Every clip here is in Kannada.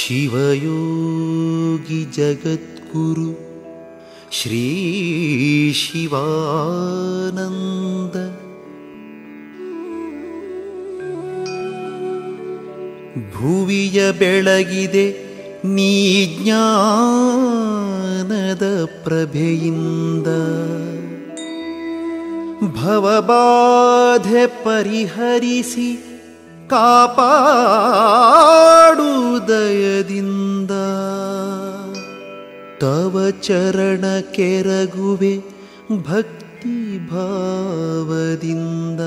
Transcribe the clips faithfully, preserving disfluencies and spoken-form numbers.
ಶಿವಯೋಗಿ ಜಗದ್ಗುರು ಶ್ರೀ ಶಿವಾನಂದ ಭುವಿಯ ಬೆಳಗಿದೆ ನೀ ಜ್ಞಾನದ ಪ್ರಭೆಯಿಂದ ಭವಬಾಧೆ ಪರಿಹರಿಸಿ ಕಾಪಾಡು ದಯದಿಂದ ತವ ಚರಣ ಕೆರಗುವೆ ಭಕ್ತಿ ಭಾವದಿಂದ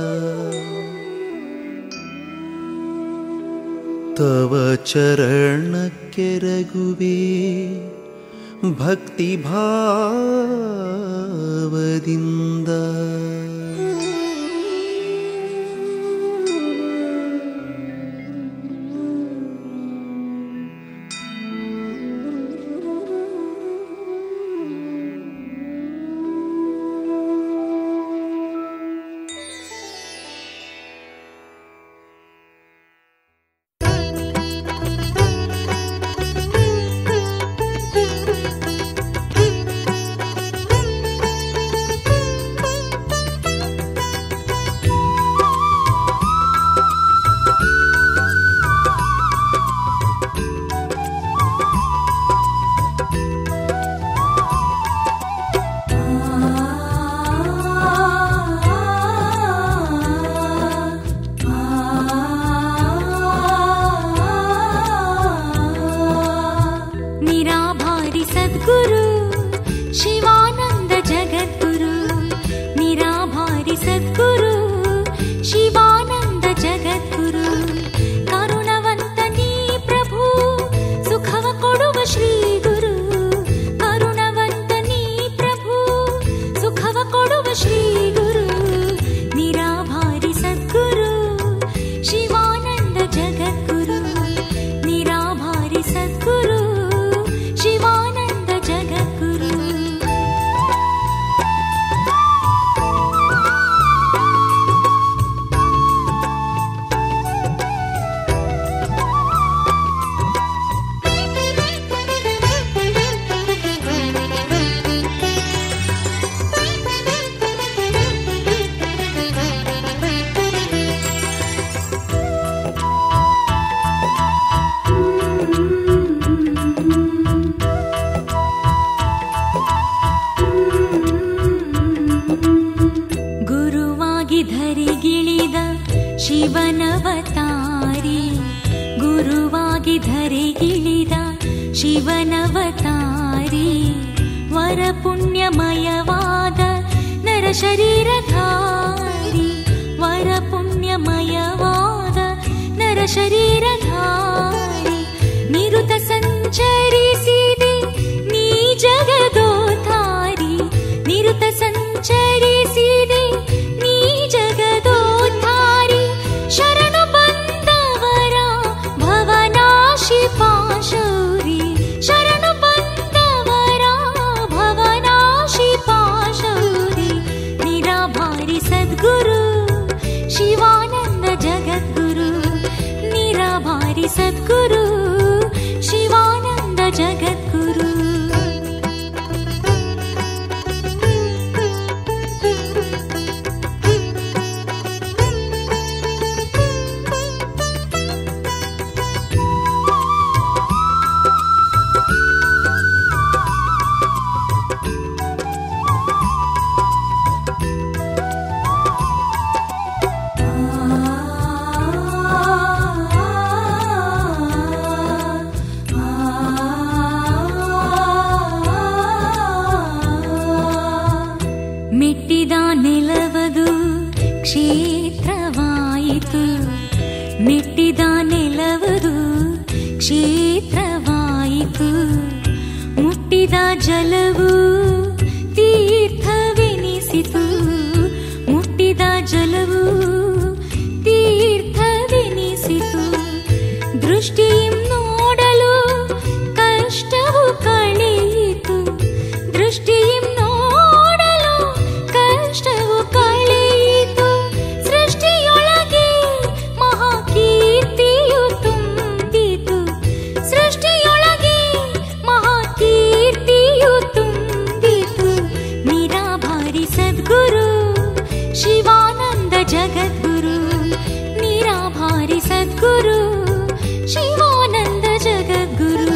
ತವ ಚರಣ ಕೆರಗುವೆ ಭಕ್ತಿ ಭಾವದಿಂದ ಸೃಷ್ಟಿ ಜಗದ್ಗುರು ನಿರಾಭಾರಿ ಸದ್ಗುರು ಶಿವಾನಂದ ಜಗದ್ಗುರು.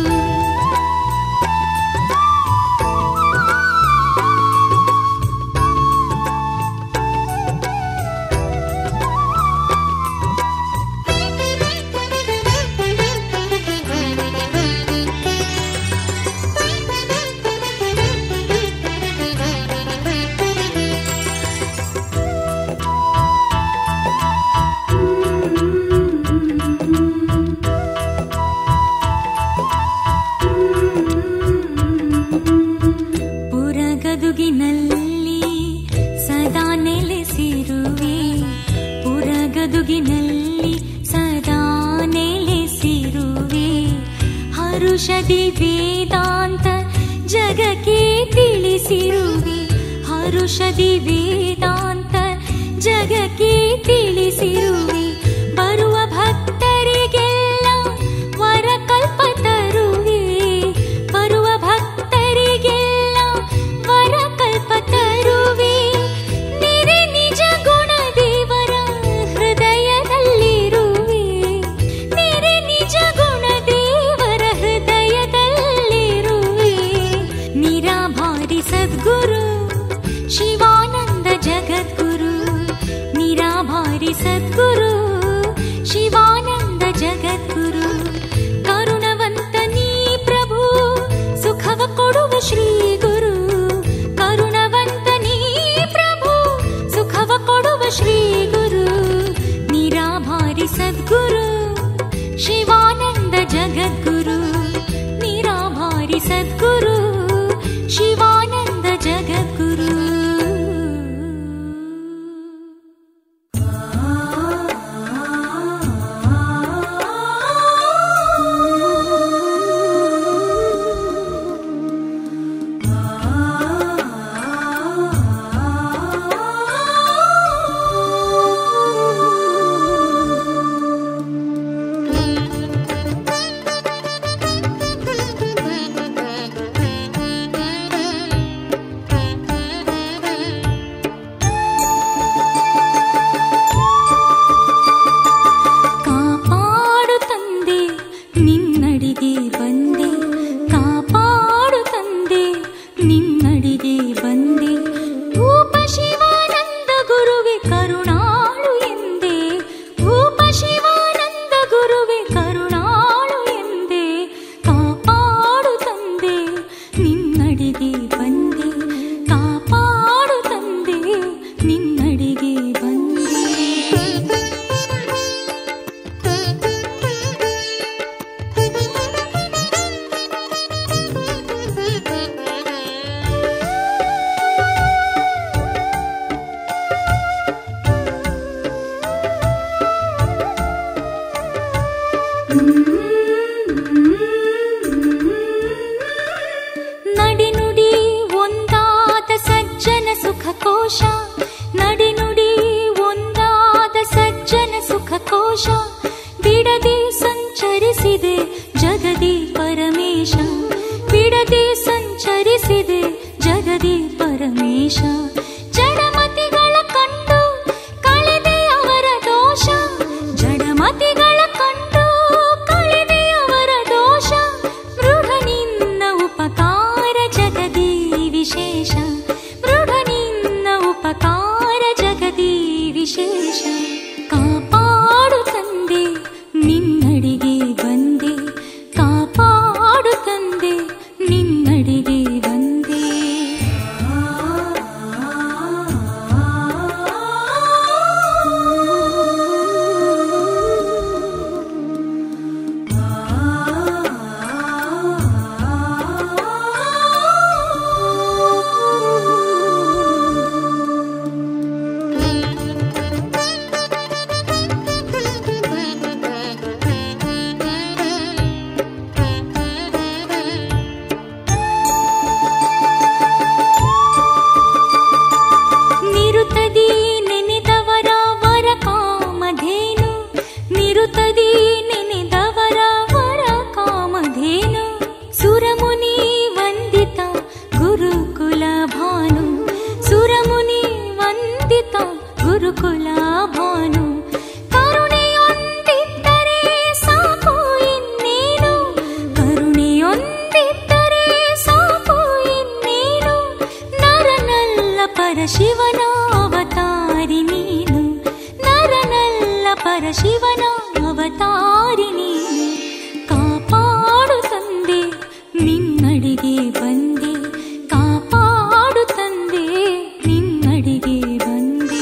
ಪುರಗದುಗಿನಲ್ಲಿ ಸದಾ ನೆಲೆಸಿರುವೆ, ಪುರಗದುಗಿನಲ್ಲಿ ಸದಾ ನೆಲೆಸಿರುವೆ. ಹರುಷದಿ ವೇದಾಂತ ಜಗಕ್ಕೆ ತಿಳಿಸಿರುವೆ, ಹರುಷದಿ ವೇದಾಂತ ಜಗಕ್ಕೆ ತಿಳಿಸಿರುವೆ. ಬರುವ ಭಕ್ತರಿಗೆಲ್ಲ ವರ ಕಲ್ಪ ತರುವೆ, ಬರುವ ಭಕ್ತರಿಗೆಲ್ಲ ವರ ಕಲ್ಪ ತರುವೆ. ನಿರೆ ನಿಜ ಗುಣ ದೇವರ ಹೃದಯದಲ್ಲಿರುವೆ, ನಿರೆ ನಿಜ ಗುಣ ದೇವರ ಹೃದಯದಲ್ಲಿರುವೆ. ನಿರಾಭಾರಿ ಸದ್ಗುರು ಶಿವಾನಂದ ಜಗದ್ಗುರು, ನಿರಾಭಾರಿ ಸದ್ಗುರು ಶಿವಾನಂದ ಜಗದ್ಗುರು. ಕರುಣವಂತ ನೀ ಪ್ರಭು ಸುಖವ ಕೊಡುವ ಶ್ರೀ ಗುರು, ಕರುಣವಂತ ನೀ ಪ್ರಭು ಸುಖವ ಕೊಡುವ ಶ್ರೀ ಗುರು. ನಿರಾಭಾರಿ ಸದ್ಗುರು ಶಿವಾನಂದ ಜಗದ್ಗುರು, ನಿರಾಭಾರಿ ಸದ್ಗುರು ಶಿವಾನಂದ ಜಗದ್ಗುರು. ನಡಿನುಡಿ ಒಂದಾದ ಸಜ್ಜನ ಸುಖಕೋಶ, ನಡಿನುಡಿ ಒಂದಾದ ಸಜ್ಜನ ಸುಖಕೋಶ. ಬಿಡದೆ ಸಂಚರಿಸಿದೆ ಜಗದಿ ಪರಮೇಶ, ಬಿಡದೆ ಸಂಚರಿಸಿದೆ ಜಗದಿ ಪರಮೇಶ. ಜಡಮತಿಗಳ ಕಂಡು ಕಳೆದೆ ಅವರ ದೋಷ, ಜಡಮತಿಗಳ ಕಂಡು ಕಳೆದೆ ಅವರ ದೋಷ. ಮೃಢ ನಿನ್ನ ಉಪಕಾರ ಜಗದಿ ವಿಶೇಷ, ಮೃಢ ನಿನ್ನ ಉಪಕಾರ ಜಗದಿ ವಿಶೇಷ. ಕಾಪಾಡು ತಂದೆ ನಿನ್ನಡಿಗೆ ಬಂದೆ, ಕಾಪಾಡು ತಂದೆ ನಿನ್ನಡಿಗೆ ಬಂದೆ. ಭಾನು ಕರುಣೆಯೊಂದಿದ್ದರೆ ಸಾಕು ಇನ್ನೇನು ಕರುಣೆಯೊಂದಿದ್ದರೆ ಸಾಕು ಇನ್ನೇನು ನರನಲ್ಲ ಪರಶಿವನ ಅವತಾರಿ ನೀನು ನರನಲ್ಲ ಪರಶಿವನ ಅವತಾರಿ ನೀನು ಕಾಪಾಡು ತಂದೆ ನಿನ್ನಡಿಗೆ ಬಂದೆ ಕಾಪಾಡು ತಂದೆ ನಿನ್ನಡಿಗೆ ಬಂದೆ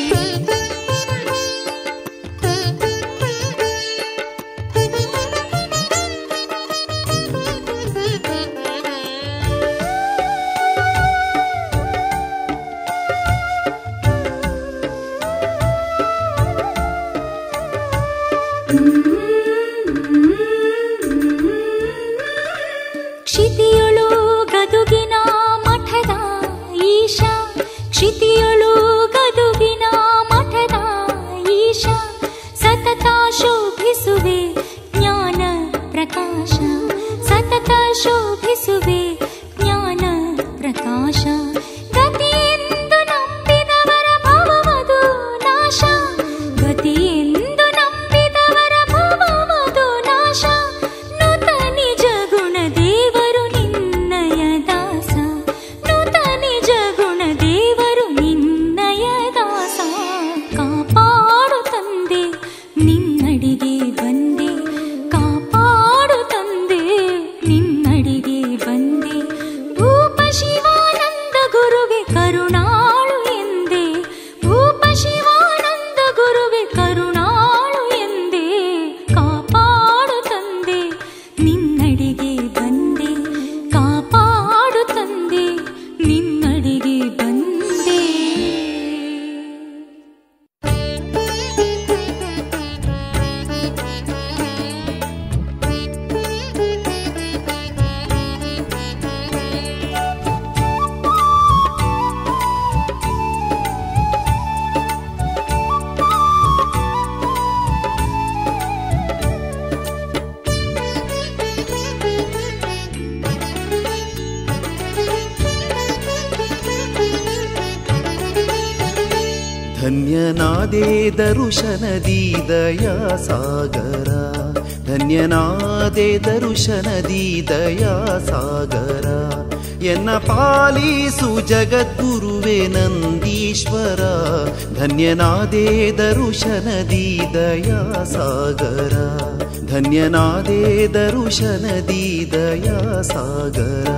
ಕ್ಷಿತಿಯೊಳು ಗದುಗಿನ ಮಠದ ಈಶ ಕ್ಷಿತಿಯೊಳು ಗದುಗಿನ ಮಠದ ಈಶ ಸತತ ಶೋಭಿಸುವೆ ಜ್ಞಾನ ಪ್ರಕಾಶ ಸತತ ಶೋಭಿಸುವೆ ಜ್ಞಾನ ಪ್ರಕಾಶ ಗತಿಯೆಂದು ನಂಬಿದವರ ಭವವದು ನಾಶ ಗತಿಯೆಂದು ನಂಬಿದವರ ಭವವದು ನಾಶ ನುತ ನಿಜ ಗುಣ ದೇವರು ನಿನ್ನಯ ದಾಸ ನುತ ನಿಜ ಗುಣ ದೇವರು ನಿನ್ನಯ ದಾಸ ಕಾಪಾಡು ತಂದೆ ನಿನ್ನಡಿಗೆ ಬಂದೆ ಕಾಪಾಡು ತಂದೆ ನಿನ್ನಡಿಗೆ ಬಂದೆ ಭೂಪ ಶಿವಾನಂದ ಗುರುವೆ ಕರುಣಾಳು ಎಂದೆ ಭೂಪ ಶಿವಾನಂದ ಗುರುವೆ ಕರುಣಾಳು ಎಂದೆ ಕಾಪಾಡು ತಂದೆ ನಿನ್ನಡಿಗೆ ಬಂದೆ ಕಾಪಾಡು ತಂದೆ ನಿನ್ನಡಿಗೆ ಬಂದೆ ಧನ್ಯನಾದೆ ದರುಶನದಿ ದಯಾ ಸಾಗರ ಧನ್ಯನಾದೆ ದರುಶನದಿ ದಯಾ ಸಾಗರ ಎನ್ನ ಪಾಲಿಸು ಜಗದ್ಗುರುವೆ ನಂದೀಶ್ವರ ಧನ್ಯನಾದೆ ದರುಶನದಿ ದಯಾ ಸಾಗರ ಧನ್ಯನಾದೆ ದರುಶನದಿ ದಯಾ ಸಾಗರ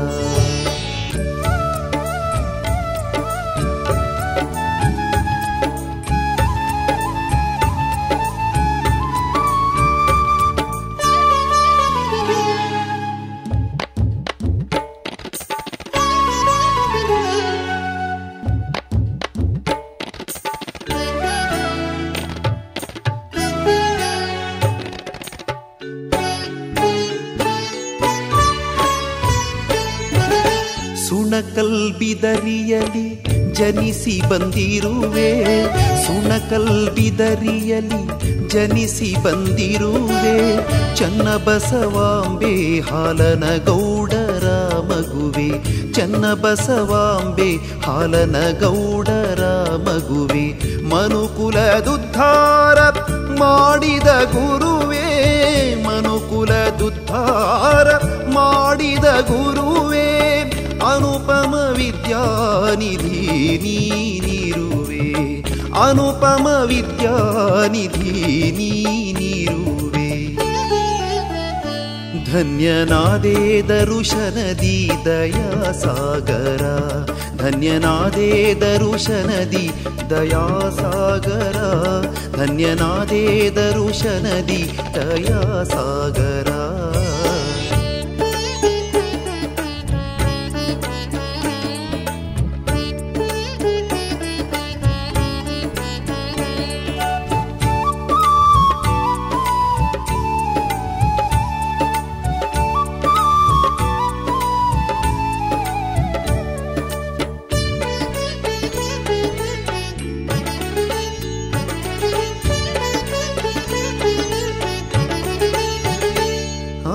ಸುಣಕಲ್ಬಿದರಿಯಲಿ ಜನಿಸಿ ಬಂದಿರುವೆ ಸುಣಕಲ್ಬಿದರಿಯಲಿ ಜನಿಸಿ ಬಂದಿರುವೆ ಚನ್ನಬಸವಾಂಬೆ ಹಾಲನಗೌಡರ ಮಗುವೆ ಚನ್ನಬಸವಾಂಬೆ ಹಾಲನಗೌಡರ ಮಗುವೆ ಮನುಕುಲದುದ್ಧಾರ ಮಾಡಿದ ಗುರುವೇ ಮನುಕುಲದುದ್ಧಾರ ಮಾಡಿದ ಗುರುವೇ ಅನುಪಮ ವಿದ್ಯಾನಿಧಿ ನೀನಿರುವೆ ಅನುಪಮ ವಿದ್ಯಾನಿಧಿ ನೀನಿರುವೆ ಧನ್ಯನಾದೆ ದರುಶನದಿ ದಯಾ ಸಾಗರ ಧನ್ಯನಾದೆ ದರುಶನದಿ ದಯಾ ಸಾಗರ ಧನ್ಯನಾದೆ ದರುಶನದಿ ದಯಾ ಸಾಗರ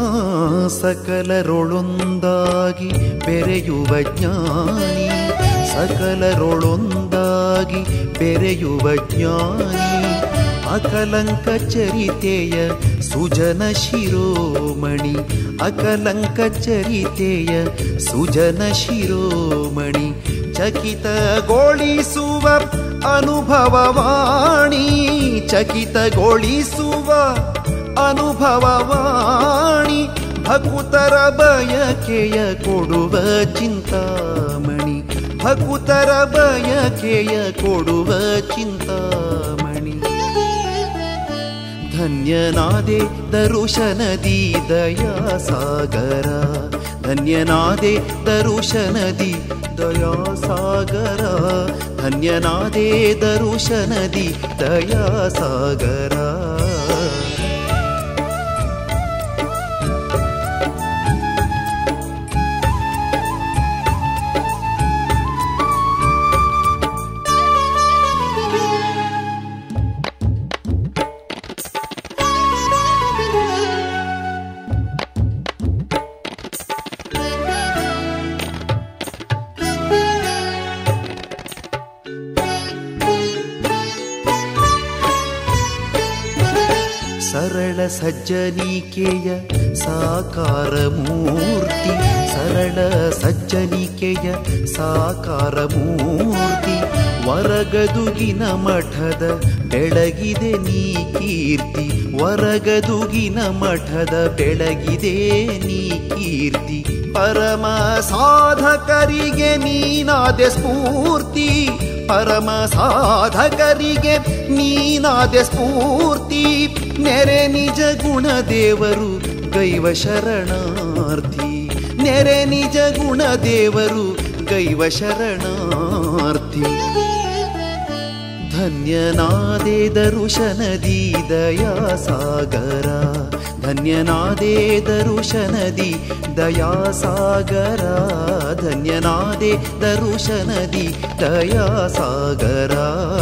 ಸಕಲರೊಳೊಂದಾಗಿ ಬೆರೆಯುವ ಜ್ಞಾನಿ ಸಕಲರೊಳೊಂದಾಗಿ ಬೆರೆಯುವ ಜ್ಞಾನಿ ಅಕಲಂಕ ಚರಿತೆಯ ಸುಜನ ಶಿರೋಮಣಿ ಅಕಲಂಕ ಚರಿತೆಯ ಸುಜನ ಶಿರೋಮಣಿ ಚಕಿತಗೊಳಿಸುವ ಅನುಭವವಾಣಿ ಚಕಿತಗೊಳಿಸುವ ಅನುಭವವಾಣಿ ಭಕುತರ ಬಯಕೆಯ ಕೊಡುವ ಚಿಂತಾಮಣಿ ಭಕುತರ ಬಯಕೆಯ ಕೊಡುವ ಚಿಂತಾಮಣಿ ಧನ್ಯನಾದೆ ದರುಶನದಿ ದಯಾ ಸಾಗರ ಧನ್ಯನಾದೆ ದರುಶನದಿ ದಯಾ ಸಾಗರ ಧನ್ಯನಾದೆ ದರುಶನದಿ ದಯಾ ಸಾಗರ ಸರಳ ಸಜ್ಜನಿಕೆಯ ಸಾಕಾರ ಮೂರ್ತಿ ಸರಳ ಸಜ್ಜನಿಕೆಯ ಸಾಕಾರ ಮೂರ್ತಿ ವರಗದುಗಿನ ಮಠದ ಬೆಳಗಿದೆ ನೀ ಕೀರ್ತಿ ವರಗದುಗಿನ ಮಠದ ಬೆಳಗಿದೆ ನೀ ಕೀರ್ತಿ ಪರಮ ಸಾಧಕರಿಗೆ ನೀನಾದೆ ಸ್ಫೂರ್ತಿ ಪರಮ ಸಾಧಕರಿಗೆ ನೀನಾದೆ ಸ್ಫೂರ್ತಿ ನೆರೆ ನಿಜ ಗುಣ ದೇವರು ಗೈವ ಶರಣಾರ್ಥಿ ನೆರೆ ನಿಜ ಗುಣ ದೇವರು ಗೈವ ಶರಣಾರ್ಥಿ ಧನ್ಯನಾದೆ ದರುಶನದಿ ದಯಾ ಸಾಗರ ಧನ್ಯನಾದೆ ದರುಶನದಿ ದಯಾ ಸಾಗರ ಧನ್ಯನಾದೆ ದರುಶನದಿ ದಯಾ ಸಾಗರ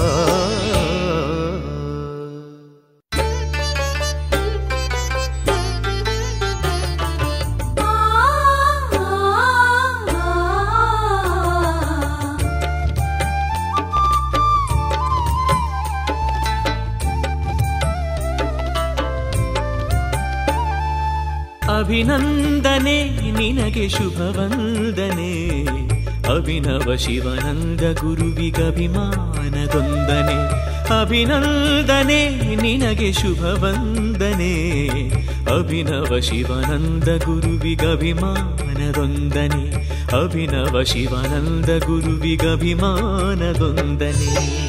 ಅಭಿನಂದನೆ ನಿನಗೆ ಶುಭವಂದನೆ ಅಭಿನವ ಶಿವಾನಂದ ಗುರುವಿಗಭಿಮಾನದೊಂದನೆ ಅಭಿನಂದನೆ ನಿನಗೆ ಶುಭವಂದನೆ ಅಭಿನವ ಶಿವಾನಂದ ಗುರುವಿಗಭಿಮಾನದೊಂದನೆ ಅಭಿನವ ಶಿವಾನಂದ ಗುರುವಿಗಭಿಮಾನದೊಂದನೆ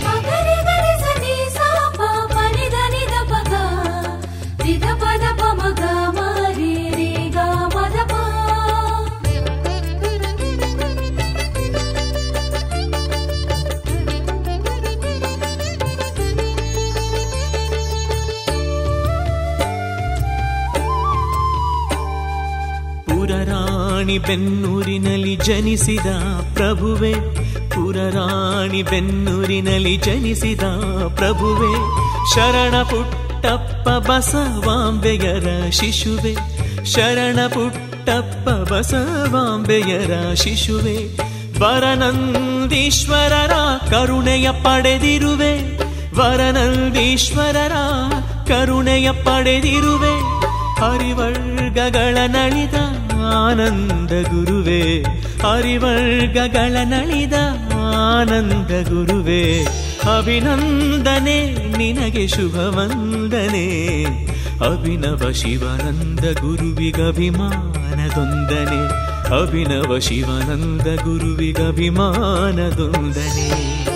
ಪುರರಾಣಿ ಬೆನ್ನೂರಿನಲ್ಲಿ ಜನಿಸಿದ ಪ್ರಭುವೆ ಪುರರಾಣಿ ಬೆನ್ನೂರಿನಲ್ಲಿ ಜನಿಸಿದ ಪ್ರಭುವೆ ಶರಣ ಪುಟ್ಟಪ್ಪ ಬಸವಾಂಬೆಯರ ಶಿಶುವೆ ಶರಣ ಪುಟ್ಟಪ್ಪ ಬಸವಾಂಬೆಯರ ಶಿಶುವೆ ವರನಂದೀಶ್ವರರ ಕರುಣೆಯ ಪಡೆದಿರುವೆ ವರನಂದೀಶ್ವರರ ಕರುಣೆಯ ಪಡೆದಿರುವೆ ಹರಿವರ್ಗಗಳ ನಳಿದ ಆನಂದ ಗುರುವೆ ಹರಿವರ್ಗಗಳ ನಳಿದ ಆನಂದ ಗುರುವೆ ಅಭಿನಂದನೆ ನಿನಗೆ ಶುಭವಂದನೆ ಅಭಿನವ ಶಿವಾನಂದ ಗುರುವಿಗಭಿಮಾನದೊಂದನೆ ಅಭಿನವ ಶಿವಾನಂದ ಗುರುವಿಗಭಿಮಾನದೊಂದನೆ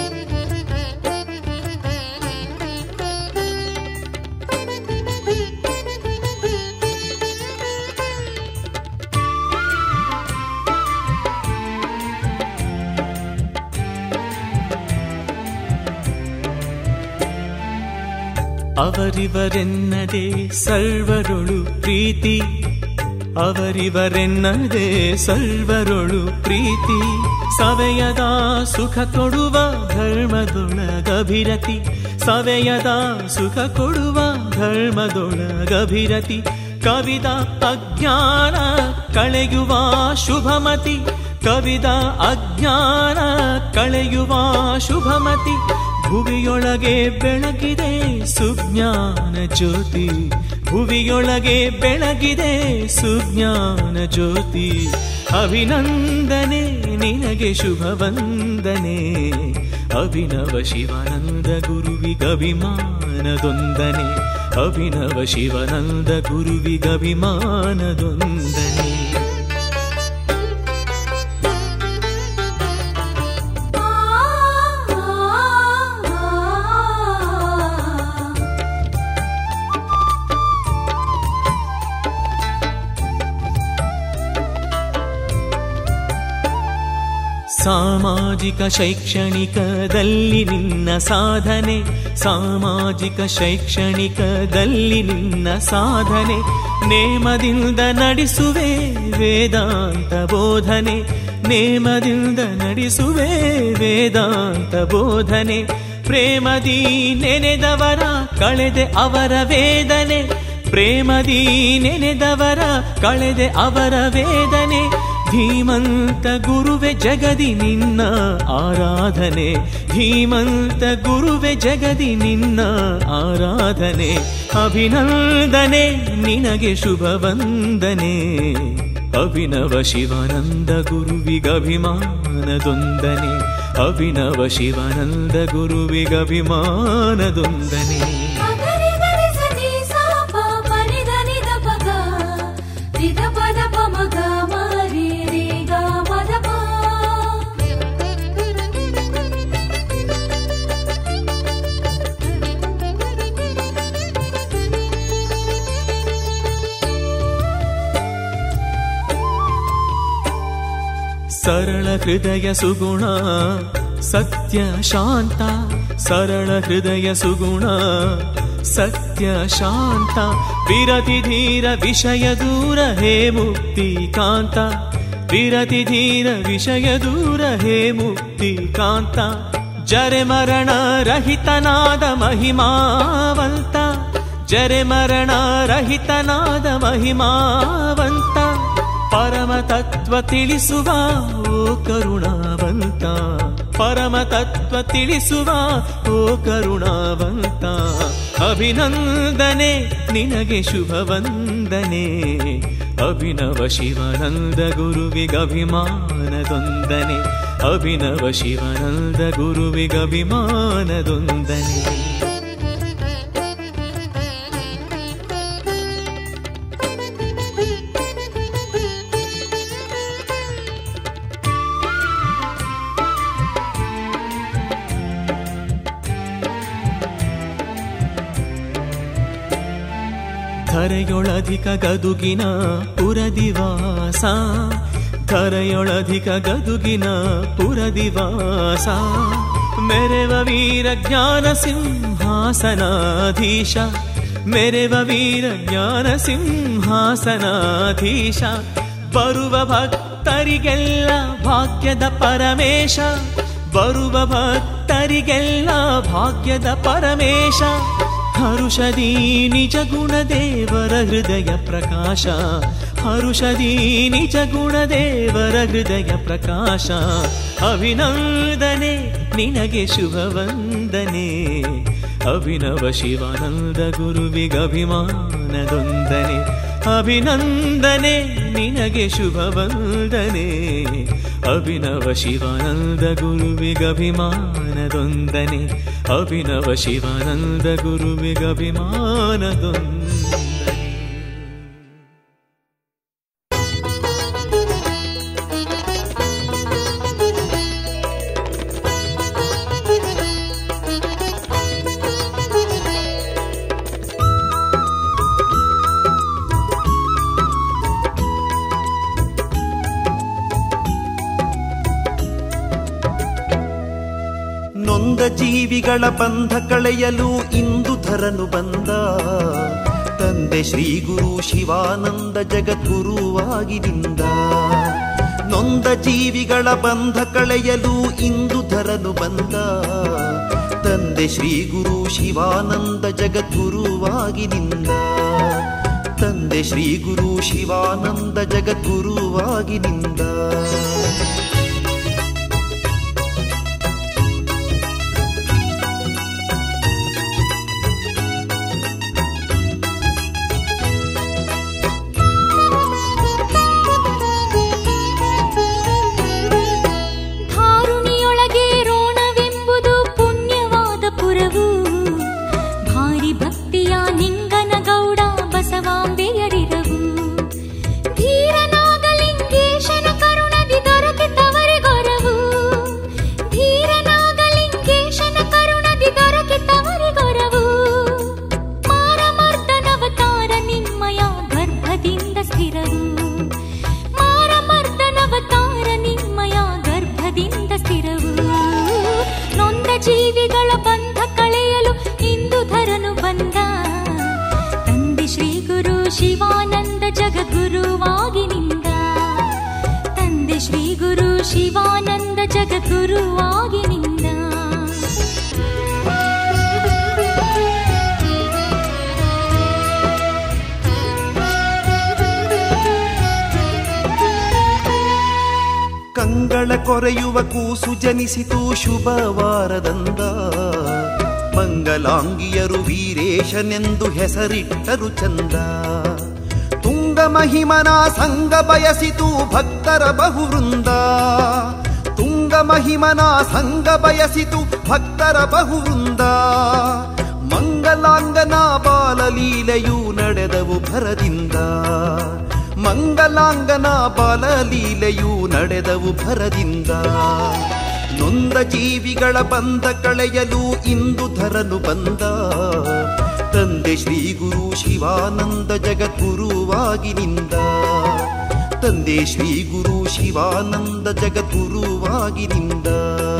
ಅವರಿವರೆನ್ನದೆ ಸರ್ವರೊಳು ಪ್ರೀತಿ ಅವರಿವರೆನ್ನದೆ ಸರ್ವರೊಳು ಪ್ರೀತಿ ಸವೆಯದ ಸುಖ ಕೊಡುವ ಧರ್ಮದೊಳಗಭಿರತಿ ಸವೆಯದ ಸುಖ ಕೊಡುವ ಧರ್ಮದೊಳಗಭಿರತಿ ಕವಿದ ಅಜ್ಞಾನ ಕಳೆಯುವ ಶುಭಮತಿ ಕವಿದ ಅಜ್ಞಾನ ಕಳೆಯುವ ಶುಭಮತಿ. ಭುವಿಯೊಳಗೆ ಬೆಳಗಿದೆ ಸುಜ್ಞಾನ ಜ್ಯೋತಿ, ಭುವಿಯೊಳಗೆ ಬೆಳಗಿದೆ ಸುಜ್ಞಾನ ಜ್ಯೋತಿ. ಅಭಿನಂದನೆ ನಿನಗೆ ಶುಭ ವಂದನೆ, ಅಭಿನವ ಶಿವಾನಂದ ಗುರುವಿಗಭಿಮಾನದೊಂದನೆ, ಅಭಿನವ ಶಿವಾನಂದ ಗುರುವಿಗಭಿಮಾನದೊಂದನೆ. ಸಾಮಾಜಿಕ ಶೈಕ್ಷಣಿಕದಲ್ಲಿ ನಿನ್ನ ಸಾಧನೆ, ಸಾಮಾಜಿಕ ಶೈಕ್ಷಣಿಕದಲ್ಲಿ ನಿನ್ನ ಸಾಧನೆ. ನೇಮದಿಂದ ನಡೆಸುವೆ ವೇದಾಂತ ಬೋಧನೆ, ನೇಮದಿಂದ ನಡೆಸುವೆ ವೇದಾಂತ ಬೋಧನೆ. ಪ್ರೇಮದಿ ನೆನೆದವರ ಕಳೆದೆ ಅವರ ವೇದನೆ, ಪ್ರೇಮದಿ ನೆನೆದವರ ಕಳೆದೆ ಅವರ ವೇದನೆ. ಧೀಮಂತ ಗುರುವೆ ಜಗದಿ ನಿನ್ನ ಆರಾಧನೆ, ಧೀಮಂತ ಗುರುವೆ ಜಗದಿ ನಿನ್ನ ಆರಾಧನೆ. ಅಭಿನಂದನೆ ನಿನಗೆ ಶುಭ ವಂದನೆ, ಅಭಿನವ ಶಿವಾನಂದ ಗುರುವಿಗಭಿಮಾನದೊಂದನೆ, ಅಭಿನವ ಶಿವಾನಂದ ಗುರುವಿಗಭಿಮಾನದೊಂದನೆ. ಸರಳ ಹೃದಯ ಸುಗುಣ ಸತ್ಯ ಶಾಂತ, ಸರಳ ಹೃದಯ ಸುಗುಣ ಸತ್ಯ ಶಾಂತ. ವಿರತಿ ಧೀರ ವಿಷಯ ದೂರ ಹೇ ಮುಕ್ತಿ ಕಾಂತ, ವಿರತಿ ಧೀರ ವಿಷಯ ದೂರ ಹೇ ಮುಕ್ತಿ ಕಾಂತ. ಜರೆ ಮರಣ ರಹಿತನಾದ ಮಹಿಮಾವಂತ, ಜರೆ ಮರಣ ರಹಿತನಾದ ಮಹಿಮಾವಂತ. ಪರಮ ತತ್ವ ತಿಳಿಸುವ ಓ ಕರುಣಾವಂತ, ಪರಮ ತತ್ವ ತಿಳಿಸುವ ಓ ಕರುಣಾವಂತ. ಅಭಿನಂದನೆ ನಿನಗೆ ಶುಭ ವಂದನೆ, ಅಭಿನವ ಶಿವಾನಂದ ಗುರುವಿಗಭಿಮಾನದೊಂದನೆ, ಅಭಿನವ ಶಿವಾನಂದ ಗುರುವಿಗಭಿಮಾನದೊಂದನೆ. ಧರೆಯೊಳಧಿಕ ಗದುಗಿನ ಪುರದಿವಾಸ, ಧರೆಯೊಳಧಿಕ ಗದುಗಿನ ಪುರದಿವಾಸ. ಮೆರೆವ ವೀರ ಜ್ಞಾನ ಸಿಂಹಾಸನಾಧೀಶ, ಮೆರೆವ ವೀರ ಜ್ಞಾನ ಸಿಂಹಾಸನಾಧೀಶ. ಬರುವ ಭಕ್ತರಿಗೆಲ್ಲ ಭಾಗ್ಯದ ಪರಮೇಶ, ಬರುವ ಭಕ್ತರಿಗೆಲ್ಲ ಭಾಗ್ಯದ ಪರಮೇಶ. ಹರುಷದೀ ನಿಜ ಗುಣ ದೇವರ ಹೃದಯ ಪ್ರಕಾಶ, ಹರುಷದೀ ನಿಜ ಗುಣ ದೇವರ ಹೃದಯ ಪ್ರಕಾಶ. ಅಭಿನಂದನೆ ನಿನಗೆ ಶುಭ ವಂದನೆ, ಅಭಿನವ ಶಿವಾನಂದ ಗುರುವಿಗಭಿಮಾನದೊಂದನೆ, ಅಭಿನಂದನೆ ನಿನಗೆ ಶುಭ ವಂದನೆ, ಅಭಿನವ ಶಿವಾನಂದ ಗುರುವಿಗಭಿಮಾನದೊಂದನೆ, ಅಭಿನವ ಶಿವಾನಂದ ಗುರುವಿಗಭಿಮಾನದೊಂದನೆ. ಜೀವಿಗಳ ಬಂಧ ಕಳೆಯಲು ಇಂದು ಧರನು ಬಂದ, ತಂದೆ ಶ್ರೀ ಗುರು ಶಿವಾನಂದ ಜಗದ್ಗುರುವಾಗಿ ನಿಂದ. ನೊಂದ ಜೀವಿಗಳ ಬಂಧ ಕಳೆಯಲು ಇಂದು ಧರನು ಬಂದ, ತಂದೆ ಶ್ರೀ ಗುರು ಶಿವಾನಂದ ಜಗದ್ಗುರುವಾಗಿ ನಿಂದ. ತಂದೆ ಶ್ರೀ ಗುರು ಶಿವಾನಂದ ಜಗದ್ಗುರುವಾಗಿ ನಿಂದ. ಶಿವಾನಂದ ಜಗದ್ಗುರುವಾಗಿ ನಿಂದ. ಕಂಗಳ ಕೊರೆಯುವ ಕೂಸು ಜನಿಸಿತು ಶುಭವಾರದಂದ. ಮಂಗಲಾಂಗಿಯರು ವೀರೇಶನೆಂದು ಹೆಸರಿಟ್ಟರು ಚಂದ. ತುಂಗ ಮಹಿಮನ ಸಂಗ ಬಯಸಿತು ಭಕ್ತರ ಬಹುವೃಂದ. ತುಂಗ ಮಹಿಮನ ಸಂಗ ಬಯಸಿತು ಭಕ್ತರ ಬಹುವೃಂದ. ಮಂಗಲಾಂಗನ ಬಾಲಲೀಲೆಯೂ ನಡೆದವು ಭರದಿಂದ. ಮಂಗಲಾಂಗನ ಬಾಲಲೀಲೆಯೂ ನಡೆದವು ಭರದಿಂದ. ನೊಂದ ಜೀವಿಗಳ ಬಂಧ ಕಳೆಯಲು ಇಂದು ಧರನು ಬಂದ. ತಂದೆ ಶ್ರೀ ಗುರು ಶಿವಾನಂದ ಜಗದ್ಗುರುವಾಗಿ ನಿಂದ. ತಂದೆ ಶ್ರೀ ಗುರು ಶಿವಾನಂದ ಜಗದ್ಗುರುವಾಗಿ ನಿಂದ.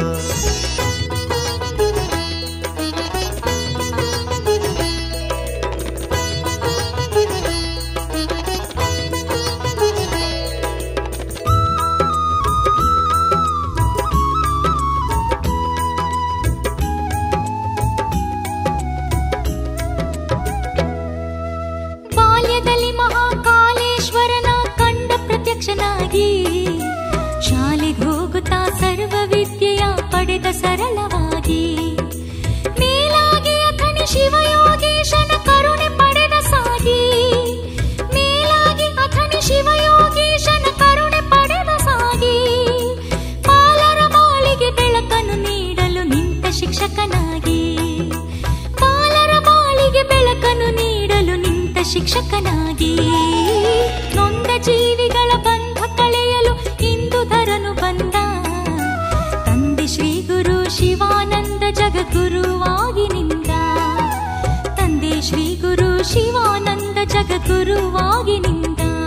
ಶಾಲೆಗೆ ಹೋಗುತ್ತಾ ಸರ್ವ ವಿದ್ಯೆಯ ಪಡೆದ ಸರಳವಾಗಿ. ಮೇಲಾಗಿ ಅಥಣಿ ಶಿವಯೋಗೀಶನ ಕರುಣೆ ಪಡೆದ ಸಾಗಿ. ಮೇಲಾಗಿ ಅಥಣಿ ಶಿವಯೋಗೀಶನ ಕರುಣೆ ಪಡೆದ ಸಾಗಿ. ಬಾಲರ ಬಾಳಿಗೆ ಬೆಳಕನ್ನು ನೀಡಲು ನಿಂತ ಶಿಕ್ಷಕನಾಗಿ. ಬಾಲರ ಬಾಳಿಗೆ ಬೆಳಕನ್ನು ನೀಡಲು ನಿಂತ ಶಿಕ್ಷಕನಾಗಿ. ನೊಂದ ಜೀವಿಗಳ ಬಂಧ ಕಳೆಯಲು ಇಂದು ಧರನು ಬಂದ. ತಂದೆ ಶ್ರೀ ಗುರು ಶಿವಾನಂದ ಜಗದ್ಗುರುವಾಗಿ ನಿಂದ. ತಂದೆ ಶ್ರೀ ಗುರು ಶಿವಾನಂದ ಜಗದ್ಗುರುವಾಗಿ ನಿಂದ.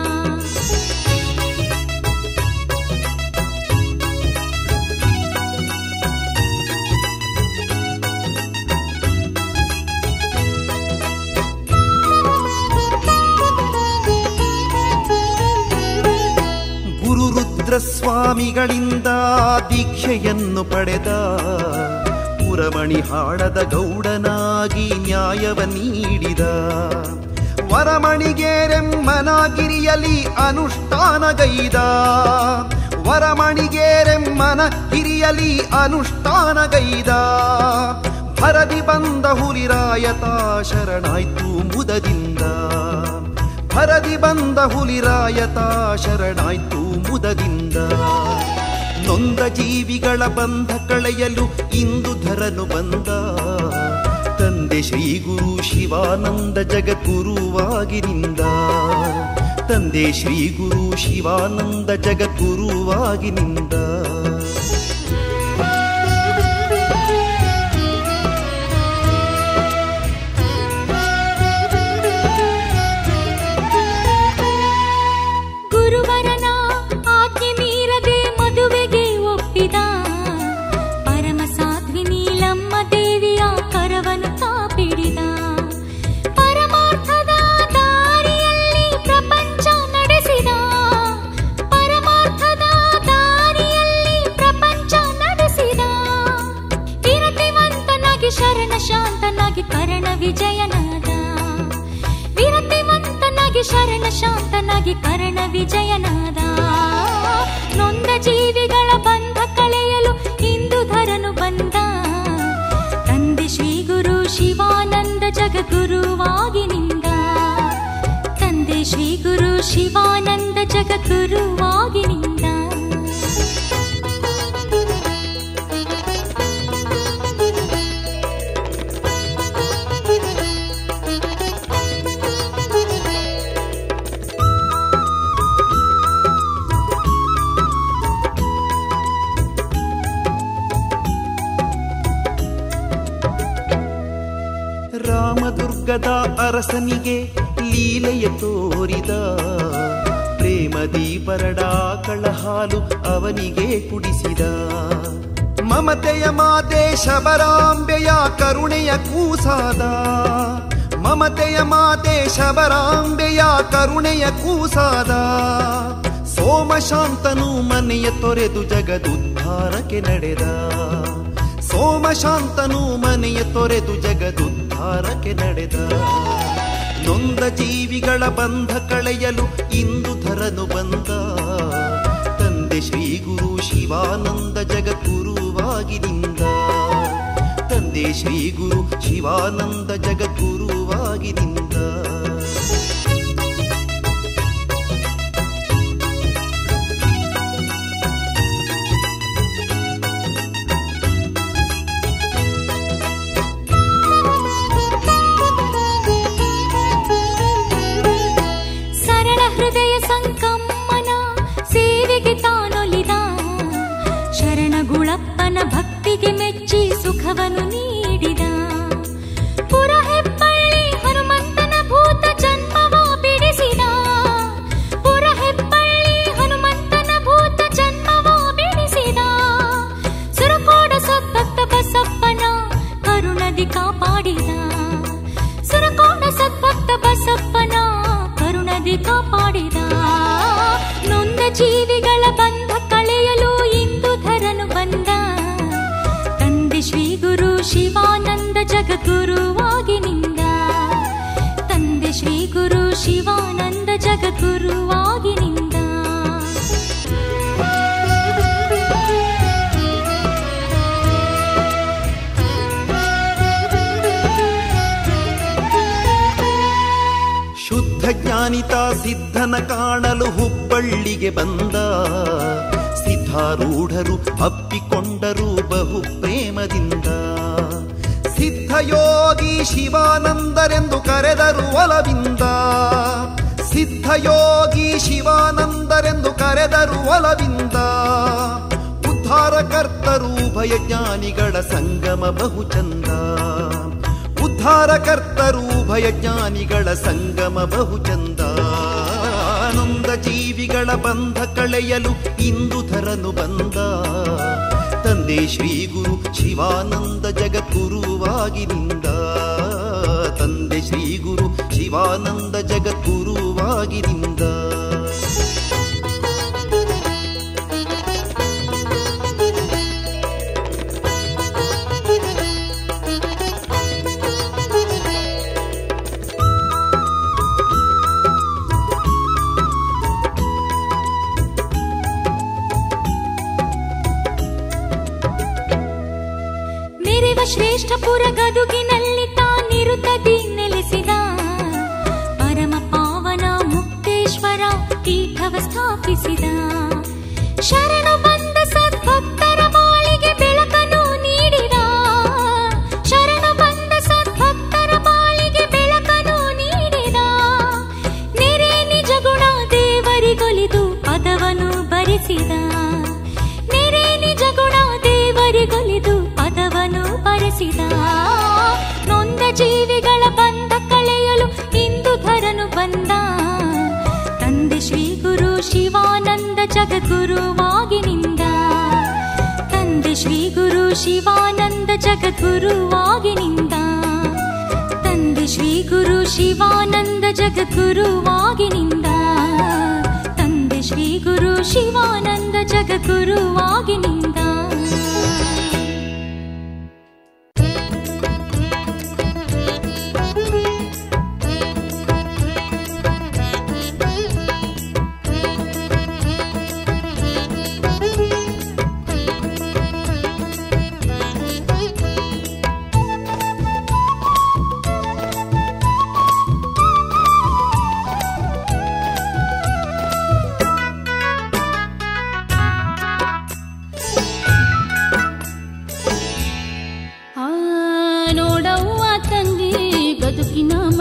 ಸ್ವಾಮಿಗಳಿಂದ ದೀಕ್ಷೆಯನ್ನು ಪಡೆದ. ಪುರಮಣಿ ಹಾಡದ ಗೌಡನಾಗಿ ನ್ಯಾಯವ ನೀಡಿದ. ವರಮಣಿಗೇರೆಮ್ಮನಗಿರಿಯಲಿ ಅನುಷ್ಠಾನಗೈದ. ವರಮಣಿಗೇರೆಮ್ಮನ ಹಿರಿಯಲಿ ಅನುಷ್ಠಾನಗೈದ. ಭರದಿ ಬಂದ ಹುಲಿರಾಯತ ಶರಣಾಯ್ತು ಮುದದಿಂದ. ಭರದಿ ಬಂದ ಹುಲಿರಾಯತ ಶರಣಾಯ್ತು ಮುದದಿಂದ. ನೊಂದ ಜೀವಿಗಳ ಬಂಧ ಕಳೆಯಲು ಇಂದು ಧರನು ಬಂದ. ತಂದೆ ಶ್ರೀ ಗುರು ಶಿವಾನಂದ ಜಗದ್ಗುರುವಾಗಿ ನಿಂದ. ತಂದೆ ಶ್ರೀ ಗುರು ಶಿವಾನಂದ ಜಗದ್ಗುರುವಾಗಿ ನಿಂದ. ಶಾಂತನಾಗಿ ಕರ್ಣ ವಿಜಯನಾದ. ವಿರತಿವಂತನಾಗಿ ಆಗಿ ಶರಣ ಶಾಂತನಾಗಿ ಕರ್ಣ ವಿಜಯನಾದ. ನೊಂದ ಜೀವಿಗಳ ಬಂಧ ಕಳೆಯಲು ಇಂದು ಧರನು ಬಂದ. ತಂದೆ ಶ್ರೀ ಗುರು ಶಿವಾನಂದ ಜಗದ್ಗುರುವಾಗಿ ನಿಂದ. ತಂದೆ ಶ್ರೀ ಗುರು ಶಿವಾನಂದ ಜಗದ್ಗುರುವಾಗಿ ನಿಂದ. ರಾಮದುರ್ಗದ ಅರಸನಿಗೆ ಲೀಲೆಯ ತೋರಿದ. ಪ್ರೇಮದಿ ಬರಡ ಕಳಹಾಲು ಅವನಿಗೆ ಕುಡಿಸಿದ. ಮಮತೆಯ ಮಾತೆ ಶಬರಾಂಬೆಯ ಕರುಣೆಯ ಕೂಸಾದ. ಮಮತೆಯ ಮಾತೆ ಶಬರಾಂಬೆಯ ಕರುಣೆಯ ಕೂಸಾದ. ಸೋಮಶಾಂತನು ಮನೆಯ ತೊರೆದು ಜಗದುದ್ಧಾರಕ್ಕೆ ನಡೆದ. ಸೋಮಶಾಂತನು ಮನೆಯ ತೊರೆದು ಜಗದುದ್ಧಾರಕ್ಕೆ ನಡೆದ. ನೊಂದ ಜೀವಿಗಳ ಬಂಧ ಕಳೆಯಲು ಇಂದು ಧರನು ಬಂದ. ತಂದೆ ಶ್ರೀ ಗುರು ಶಿವಾನಂದ ಜಗದ್ಗುರುವಾಗಿ ನಿಂದ. ತಂದೆ ಶ್ರೀ ಗುರು ಶಿವಾನಂದ ಜಗದ್ಗುರುವಾಗಿ ನಿಂದ. ಸಂಕಮ್ಮನ ಸೇವೆಗೆ ತಾನೊಲಿದ. ಶರಣಗುಳಪ್ಪನ ಭಕ್ತಿಗೆ ಮೆಚ್ಚಿ ಸುಖವನ್ನು ನೀಡಿದ. ಪುರ ಹೆಬ್ಬಳ್ಳಿ ಹನುಮಂತನ ಭೂತ ಜನ್ಮವ ಬಿಡಿಸಿದ. ಪುರ ಹೆಬ್ಬಳ್ಳಿ ಹನುಮಂತನ ಭೂತ ಜನ್ಮವ ಬಿಡಿಸಿದ. ಸುರಕೋಡ ಸದ್ಭಕ್ತ ಬಸಪ್ಪನ ಕರುಣದಿ ಕಾಪಾಡಿದ. ಸುರಕೋಡ ಸದ್ಭಕ್ತ ಬಸಪ್ಪನ ಕರುಣದಿ ಕಾಪಾಡಿದ. ನೊಂದ ಜೀವಿಗಳ ಬಂಧ ಕಳೆಯಲು ಇಂದು ಧರನು ಬಂದ. ತಂದೆ ಶ್ರೀ ಗುರು ಶಿವಾನಂದ ಜಗದ್ಗುರುವಾಗಿ ನಿಂದ. ತಂದೆ ಶ್ರೀ ಗುರು ಶಿವಾನಂದ ಜಗದ್ಗುರುವಾಗಿ ನಿಂದ. ಶುದ್ಧ ಜ್ಞಾನಿತ ಸಿದ್ಧನ ಕಾಣಲು ಹುಬ್ಬಳ್ಳಿಗೆ ಬಂದ. ಸಿದ್ಧಾರೂಢರು ಅಪ್ಪಿಕೊಂಡರು ಬಹು ಪ್ರೇಮದಿಂದ. ಸಿದ್ಧಯೋಗಿ ಶಿವಾನಂದರೆಂದು ಕರೆದರು ಒಲವಿಂದ. ಸಿದ್ಧಯೋಗಿ ಶಿವಾನಂದರೆಂದು ಕರೆದರು ಒಲವಿಂದ. ಉದ್ಧಾರಕರ್ತರು ಭಯ ಜ್ಞಾನಿಗಳ ಸಂಗಮ ಬಹು ಚಂದ. ಉದ್ಧಾರಕರ್ತರು ಭಯ ಜ್ಞಾನಿಗಳ ಸಂಗಮ ಬಹು ಚಂದ. ನೊಂದ ಜೀವಿಗಳ ಬಂಧ ಕಳೆಯಲು ಇಂದು ಧರನು ಬಂದ. ತಂದೆ ಶ್ರೀ ಗುರು ಶಿವಾನಂದ ಜಗದ್ಗುರುವಾಗಿ ನಿಂದ. ತಂದೆ ಶ್ರೀ ಗುರು ಶಿವಾನಂದ ಜಗದ್ಗುರುವಾಗಿ ನಿಂದ. ಶ್ರೇಷ್ಠಪುರ ಗದುಗಿನಲ್ಲಿ ತಾನಿರುತ್ತದಿ ನೆಲೆಸಿದ. ಪರಮ ಪಾವನ ಮುಕ್ತೇಶ್ವರ ಪೀಠವ ಸ್ಥಾಪಿಸಿದ. ಶರಣು ಬಂದ ಸದ್ಭಕ್ತರ ಬಾಳಿಗೆ ಬೆಳಕನ್ನು ನೀಡಿದ. ಶರಣು ಬಂದ ಸದ್ಭಕ್ತರ ಬಾಳಿಗೆ ಬೆಳಕನ್ನು ನೀಡಿದ. ನೆರೆ ನಿಜ ಗುಣ ದೇವರಿಗೊಲಿದು ಪದವನ್ನು ಬರೆಸಿದ. ನೆರೆ ನಿಜ ಗುಣ ದೇವರಿಗೊಲಿದು ಪದವನ್ನು ಬರೆಸಿದ. ನೊಂದ ಜೀವಿಗಳ ಬಂಧ ಕಳೆಯಲು ಇಂದು ಧರನು ಬಂದ. ತಂದೆ ಶ್ರೀ ಗುರು ಶಿವಾನಂದ ಜಗದ್ಗುರುವಾಗಿ ನಿಂದ. ತಂದೆ ಶ್ರೀ ಗುರು ಶಿವಾನಂದ ಜಗದ್ಗುರುವಾಗಿ ನಿಂದ. ತಂದೆ ಶ್ರೀ ಗುರು ಶಿವಾನಂದ ಜಗದ್ಗುರುವಾಗಿ ನಿಂದ. ತಂದೆ ಶ್ರೀ ಗುರು ಶಿವಾನಂದ ಜಗದ್ಗುರುವಾಗಿ ನಿಂದ.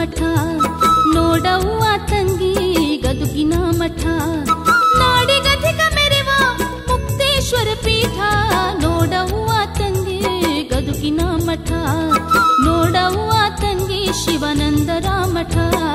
ಮಠ ನೋಡವ್ವ ತಂಗಿ ಗದುಗಿನ ಮಠ ನಾಡಿಗಧಿಕ ಮೆರೆವ ಮುಕ್ತೇಶ್ವರ ಪೀಠ ನೋಡವ್ವ ತಂಗಿ ಗದುಗಿನ ಮಠ ನೋಡವ್ವ ತಂಗಿ ಶಿವಾನಂದರ ಮಠ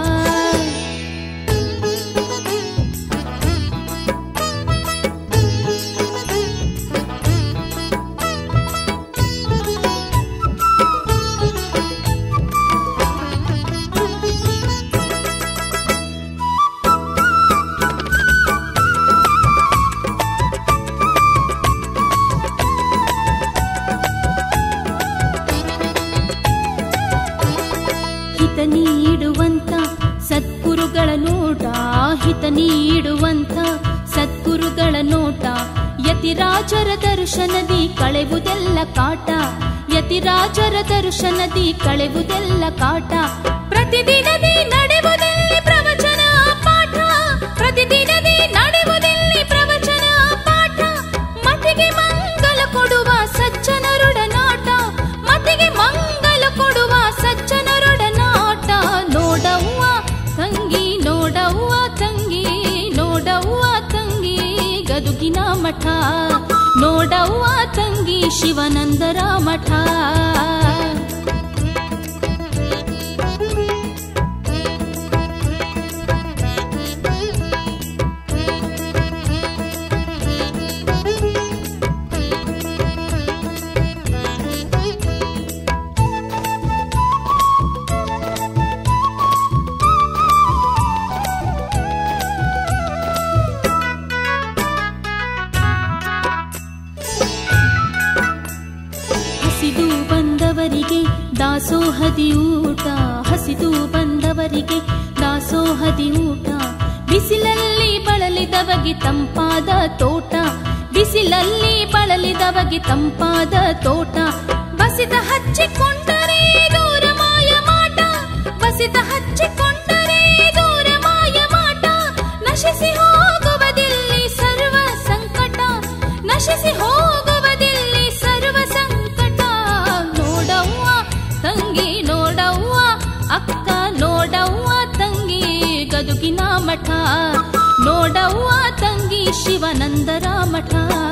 ನೀಡುವಂತ ಸದ್ಗುರುಗಳ ನೋಟ ಹಿತ ನೀಡುವಂತ ಸದ್ಗುರುಗಳ ನೋಟ ಯತಿರಾಜರ ದರ್ಶನದಿ ಕಳೆವುದೆಲ್ಲ ಕಾಟ ಯತಿರಾಜರ ದರ್ಶನದಿ ಕಳೆವುದೆಲ್ಲ ಕಾಟ ಪ್ರತಿದಿನದಿ ನಡೆಯುವುದಲ್ಲಿ ಪ್ರವಚನ ಪಾಠ ಪ್ರತಿದಿನದಿ ನಡೆಯುವುದಲ್ಲಿ ಪ್ರವಚನ ಪಾಠ ಮತಿಗೆ ಮಂಗಲ ಕೊಡುವ ಸಜ್ಜನರೊಡನಾಟ ಮತಿಗೆ ಮಂಗಲ ಕೊಡುವ ಸಜ್ಜನರೊಡನಾಟ ನೋಡವ್ವ ತಂಗಿ ನೋಡವ್ವ ತಂಗಿ ನೋಡವ್ವ ತಂಗಿ ಗದುಗಿನ ಮಠ ನೋಡವ್ವ ತಂಗಿ ಶಿವಾನಂದರ ಮಠ ದಾಸೋಹದಿ ಊಟ ಹಸಿದು ಬಂದವರಿಗೆ ದಾಸೋಹದಿ ಊಟ ಬಿಸಿಲಲ್ಲಿ ಬಳಲಿದವಗೆ ತಂಪಾದ ತೋಟ ಬಿಸಿಲಲ್ಲಿ ಬಳಲಿದವಗೆ ತಂಪಾದ ತೋಟ ಬಸಿದ ಹಚ್ಚಿಕೊಂಡರೆ ದೂರ ಮಾಯ ಮಾಟ ಬಸಿದ ಹಚ್ಚಿಕೊಂಡರೆ ದೂರ ಮಾಯ ಮಾಟ ನಶಿಸಿ ಹೋಗುವುದಿಲ್ಲಿ ಸರ್ವ ಸಂಕಟ ನಶಿಸಿ ಹೋಗುವುದಿಲ್ಲಿ ಸರ್ವ ಸಂಕಟ ನೋಡವ್ವ ತಂಗಿ ನೋಡವ್ವ ಅಕ್ಕ ನೋಡವ್ವ ತಂಗಿ ಗದುಗಿನ ಮಠ ನೋಡವ್ವ ತಂಗಿ ಶಿವಾನಂದರ ಮಠ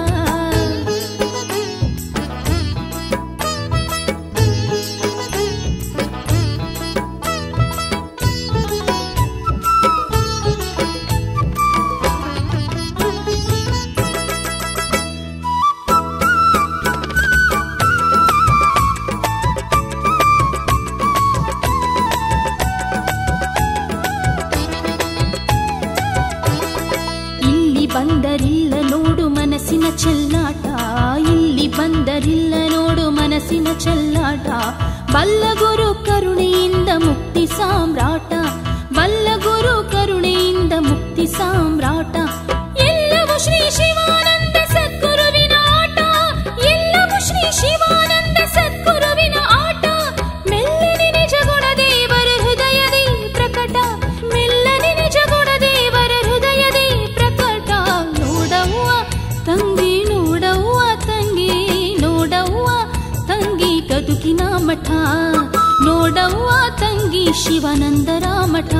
ಬಂದರಿಲ್ಲ ನೋಡು ಮನಸ್ಸಿನ ಚೆಲ್ಲಾಟ ಇಲ್ಲಿ ಬಂದರಿಲ್ಲ ನೋಡು ಮನಸ್ಸಿನ ಚೆಲ್ಲಾಟ ಬಲ್ಲಗುರು ಕರುಣೆಯಿಂದ ಮುಕ್ತಿ ಸಾಮ್ರಾಟ ಬಲ್ಲಗುರು ಕರುಣೆಯಿಂದ ಮುಕ್ತಿ ಸಾಮ್ರಾಟ ಎಲ್ಲವೂ ಶ್ರೀ ಶಿವಾನಂದ ಸದ್ಗುರುವಿನ ಆಟ ಎಲ್ಲವೂ ಶ್ರೀ ಶಿವಾನಂದ ಸದ್ಗುರುವಿನ ಆಟ ಮೆಲ್ಲನೆ ನಿಜ ಗುಣ ದೇವರ ಹೃದಯದಿ ಪ್ರಕಟ ಮೆಲ್ಲನೆ ನಿಜ ಗುಣ ದೇವರ ಹೃದಯದಿ ಪ್ರಕಟ ನೋಡವ್ವ ತಂಗಿ ನೋಡವ್ವ ತಂಗಿ ನೋಡವ್ವ ತಂಗಿ ಗದುಗಿನ ಮಠ ನೋಡವ್ವ ತಂಗಿ ಶಿವಾನಂದರ ಮಠ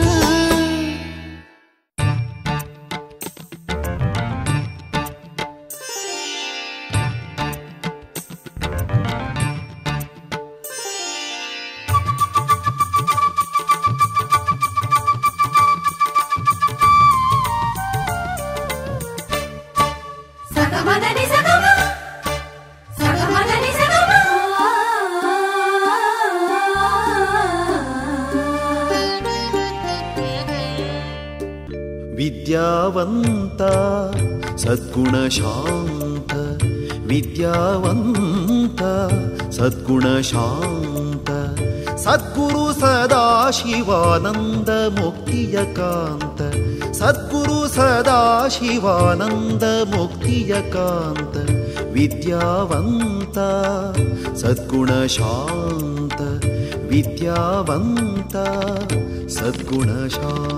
ವಿದ್ಯಾವಂತ ಸದ್ಗುಣ ಶಾಂತ ವಿದ್ಯಾವಂತ ಸದ್ಗುಣ ಶಾಂತ ಸದ್ಗುರು ಸದಾಶಿವಾನಂದ ಮುಕ್ತಿಯ ಕಾಂತ ಸದ್ಗುರು ಸದಾಶಿವಾನಂದ ಮುಕ್ತಿಯ ಕಾಂತ ವಿದ್ಯಾವಂತ ಸದ್ಗುಣ ಶಾಂತ ವಿದ್ಯಾವಂತ ಸದ್ಗುಣ ಶಾಂತ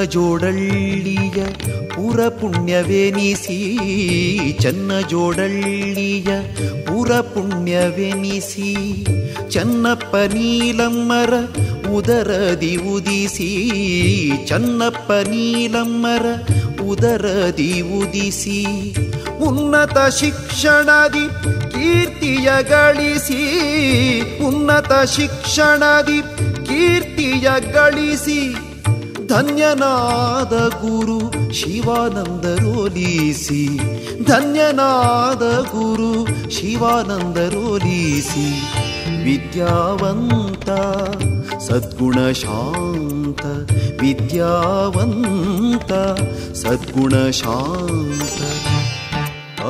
ಜೋಡಳ್ಳಿಯ ಪುರ ಪುಣ್ಯವೆನಿಸಿ ಚನ್ನ ಜೋಡಳ್ಳಿಯ ಪುರ ಪುಣ್ಯವೆನಿಸಿ ಚನ್ನಪ್ಪ ನೀಲಮ್ಮರ ಉದರದಿ ಉದಿಸಿ ಚನ್ನಪ್ಪ ನೀಲಮ್ಮರ ಉದರದಿ ಉದಿಸಿ ಉನ್ನತ ಶಿಕ್ಷಣದಿ ಕೀರ್ತಿಯ ಗಳಿಸಿ ಉನ್ನತ ಶಿಕ್ಷಣದಿ ಕೀರ್ತಿಯ ಗಳಿಸಿ ಧನ್ಯನಾದ ಗುರು ಶಿವಾನಂದರೋಲಿಸಿ ಧನ್ಯನಾದ ಗುರು ಶಿವಾನಂದರೋಲಿಸಿ ವಿದ್ಯಾವಂತ ಸದ್ಗುಣ ಶಾಂತ ವಿದ್ಯಾವಂತ ಸದ್ಗುಣ ಶಾಂತ ಆ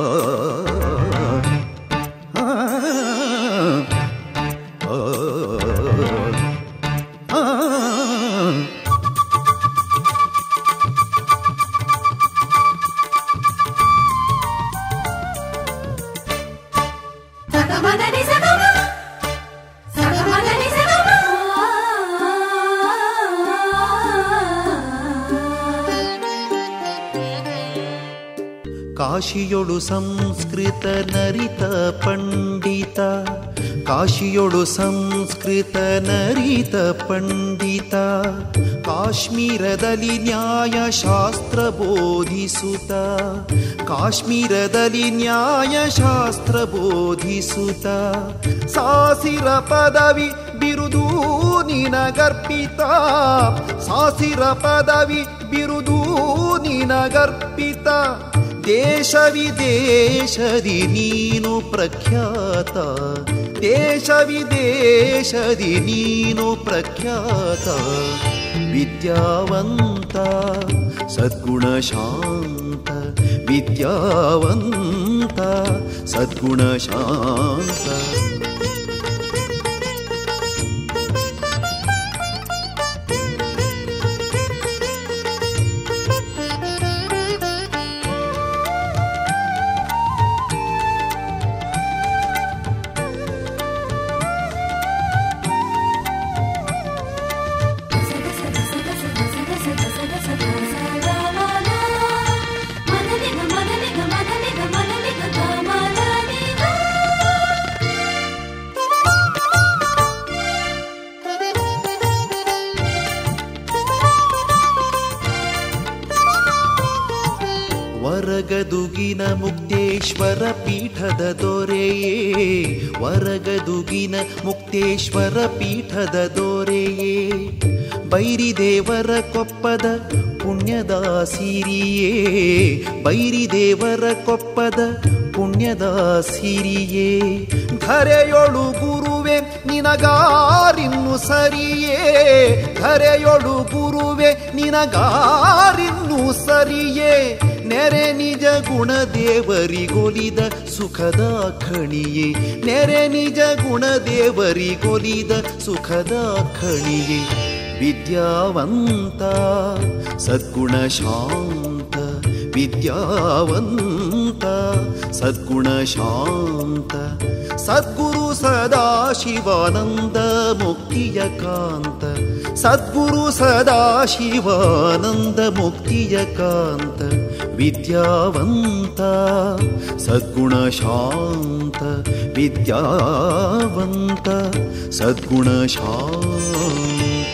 ಕಾಶಿಯೊಳು ಸಂಸ್ಕೃತ ನರಿತ ಪಂಡಿತ ಕಾಶಿಯೊಳು ಸಂಸ್ಕೃತ ನರಿತ ಪಂಡಿತ ಕಾಶ್ಮೀರದಲ್ಲಿ ನ್ಯಾಯಶಾಸ್ತ್ರ ಬೋಧಿಸುತ್ತ ಕಾಶ್ಮೀರದಲ್ಲಿ ನ್ಯಾಯಶಾಸ್ತ್ರ ಬೋಧಿಸುತ್ತ ಸಾಸಿರ ಪದವಿ ಬಿರುದು ನಿನಗರ್ಪಿತ ಸಾಸಿರ ಪದವಿ ಬಿರುದು ನಿನಗರ್ಪಿತ ದೇಶ ವಿದೇಶದಿ ನೀನು ಪ್ರಖ್ಯಾತ ದೇಶ ವಿದೇಶದಿ ನೀನು ಪ್ರಖ್ಯಾತ ವಿದ್ಯಾವಂತ ಸದ್ಗುಣ ಶಾಂತ ವಿದ್ಯಾವಂತ ಸದ್ಗುಣ ಶಾಂತ ವರಗದುಗಿನ ಮುಕ್ತೇಶ್ವರ ಪೀಠದ ದೊರೆಯೇ ವರಗದುಗಿನ ಮುಕ್ತೇಶ್ವರ ಪೀಠದ ದೊರೆಯೇ ಬೈರಿದೇವರ ಕೊಪ್ಪದ ಪುಣ್ಯದ ಸಿರಿಯೇ ಬೈರಿದೇವರ ಕೊಪ್ಪದ ಪುಣ್ಯದ ಸಿರಿಯೇ ಧರೆಯೊಳು ಗುರುವೆ ನಿನಗಾರಿನ್ನು ಸರಿಯೇ ಧರೆಯೊಳು ಗುರುವೆ ನಿನಗಾರಿನ್ನು ಸರಿಯೇ ನೆರೆ ನಿಜ ಗುಣ ದೇವರಿಗೊಲಿದ ಸುಖದ ಖಣಿಯೇ ನೆರೆ ನಿಜ ಗುಣ ದೇವರಿಗೊಲಿದ ಸುಖದ ಖಣಿಯೇ ವಿದ್ಯಾವಂತ ಸದ್ಗುಣ ಶಾಂತ ವಿದ್ಯಾವಂತ ಸದ್ಗುಣ ಶಾಂತ ಸದ್ಗುರು ಸದಾಶಿವಾನಂದ ಮುಕ್ತಿಯ ಕಾಂತ ಸದ್ಗುರು ಸದಾಶಿವಾನಂದ ಮುಕ್ತಿಯ ಕಾಂತ ವಿದ್ಯಾವಂತ ಸದ್ಗುಣ ಶಾಂತ ವಿದ್ಯಾವಂತ ಸದ್ಗುಣ ಶಾಂತ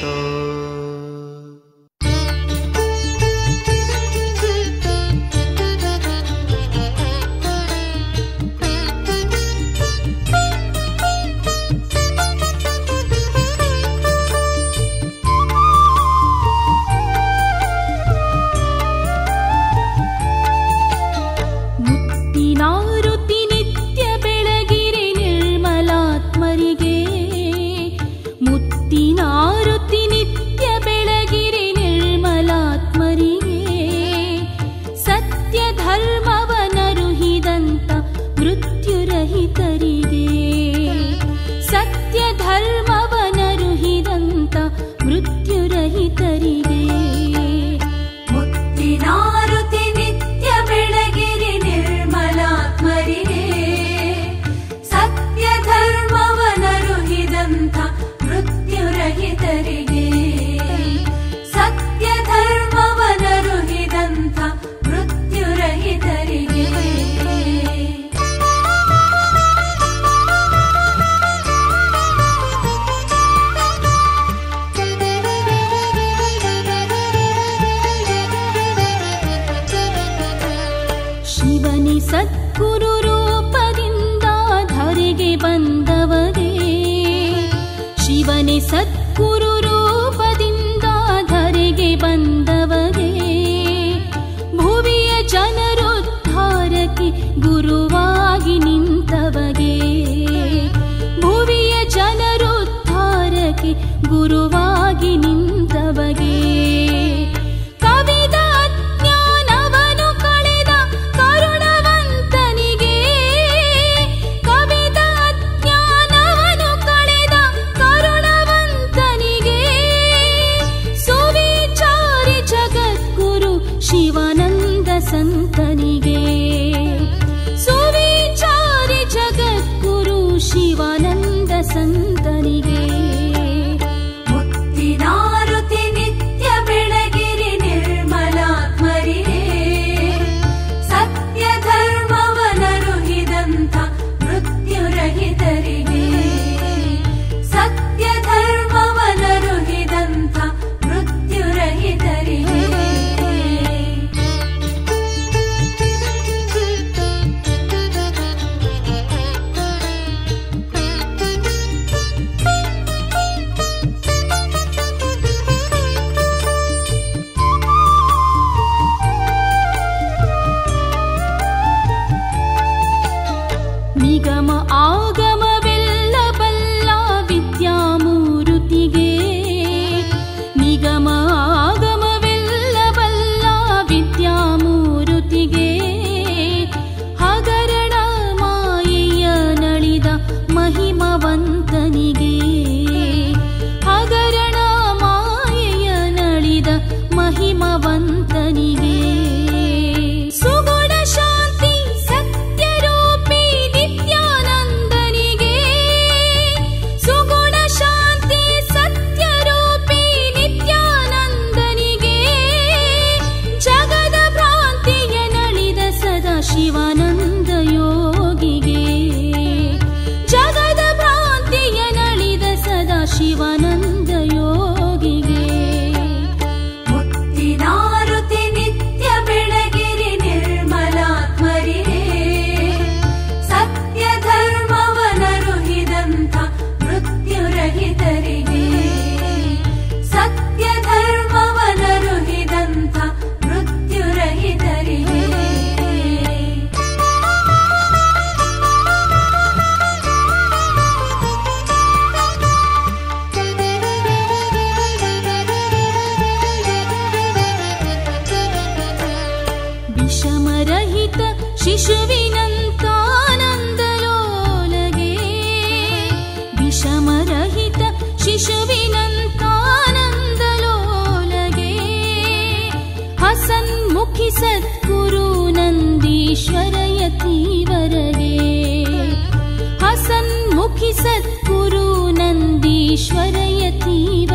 ಸತ್ಯ ಧರ್ಮವ ಸದ್ಗುರು ರೂಪದಿಂದ ಧರೆಗೆ ಬಂದವಗೆ, ಶಿವನೇ ಸದ್ಗುರು ರೂಪದಿಂದ ಧರೆಗೆ ಬಂದವಗೆ, ಭುವಿಯ ಜನರುದ್ಧಾರಕ್ಕೆ ಗುರುವಾಗಿ ನಿಂತವಗೆ, ಭುವಿಯ ಜನರುದ್ಧಾರಕ್ಕೆ ಗುರುವಾಗಿ ನಿಂತವಗೆ, ಕವಿದ ಅಜ್ಞಾನವನು ಕಳೆದ ಕರುಣವಂತನಿಗೆ, ಕವಿದ ಅಜ್ಞಾನವನು ಕಳೆದ ಕರುಣವಂತನಿಗೆ, ಸುವಿಚಾರಿ ಜಗದ್ಗುರು ಶಿವಾನಂದ ಸಂತನಿಗೆ, ಸುವಿಚಾರಿ ಜಗದ್ಗುರು ಶಿವಾನಂದ ಸಂತನಿಗೆ. ಮುಕ್ತಿನಾರುತಿ ನಿತ್ಯ ಬೆಳಗಿರಿ ನಿರ್ಮಲಾತ್ಮರಿಗೆ, ಸತ್ಯ ಧರ್ಮವನರುಹಿದಂಥ ಮೃತ್ಯುರಹಿತರಿಗೆ, ಸತ್ಯ ಧರ್ಮವನರುಹಿದಂಥ ಮೃತ್ಯುರಹಿತರಿಗೆ. ನಿಗಮ ಆಗಮವೆಲ್ಲ ಬಲ್ಲ ವಿದ್ಯಾಮೂರುತಿಗೆ, ನಿಗಮ ಆಗಮವೆಲ್ಲ ಬಲ್ಲ ವಿದ್ಯಾಮೂರುತಿಗೆ, ಹಗರಣ ಮಾಯೆಯ ನಳಿದ ಮಹಿಮವಂತನಿಗೆ, ಹಗರಣ ಮಾಯೆಯ ನಳಿದ ಮಹಿಮವಂತನಿಗೆ, ಸುಗುಣ ಶಾಂತಿ ಸತ್ಯರೂಪಿ ನಿತ್ಯಾನಂದನಿಗೆ, ಸುಗುಣ ಶಾಂತಿ ಸತ್ಯರೂಪಿ ನಿತ್ಯಾನಂದನಿಗೆ, ಜಗದ ಭ್ರಾಂತಿಯ ನಳಿದ ಸದಾ ಶಿವಾನಂದ ಯೋಗಿಗೆ, ಜಗದ ಭ್ರಾಂತಿಯ ನಳಿದ ಸದಾ ಶಿವಾನಂದ ಯೋಗಿಗೆ. ಮುಕ್ತಿನಾರುತಿ ನಿತ್ಯ ಬೆಳಗಿರಿ ನಿರ್ಮಲಾತ್ಮರಿಗೆ, ಸತ್ಯ ಧರ್ಮವನರುಹಿದಂಥ ಮೃತ್ಯುರಹಿತರಿಗೆ, ಸತ್ಯ ಧರ್ಮವನರುಹಿದಂಥ ಮೃತ್ಯುರಹಿತರಿಗೆ. ವಿಷಮರಹಿತ ಶಿಶುವಿನಂತಾನಂದಲೋಲಗೆ, ವಿಷಮರಹಿತ ಶಿಶುವಿನಂತಾನಂದಲೋಲಗೆ, ಹಸನ್ಮುಖಿ ಸದ್ಗುರು ನಂದೀಶ್ವರ ಯತೀವರಗೆ, ಹಸನ್ಮುಖಿ ಸದ್ಗುರು ನಂದೀಶ್ವರ ಯತೀವರಗೆ.